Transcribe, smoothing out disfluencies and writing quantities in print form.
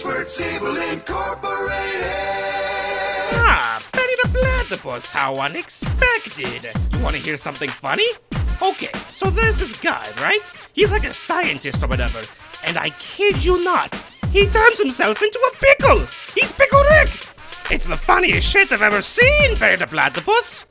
Experts Evil Incorporated! Ah, Penny the Platypus, how unexpected. You wanna hear something funny? Okay, so there's this guy, right? He's like a scientist or whatever, and I kid you not, he turns himself into a pickle! He's Pickle Rick! It's the funniest shit I've ever seen, Penny the Platypus!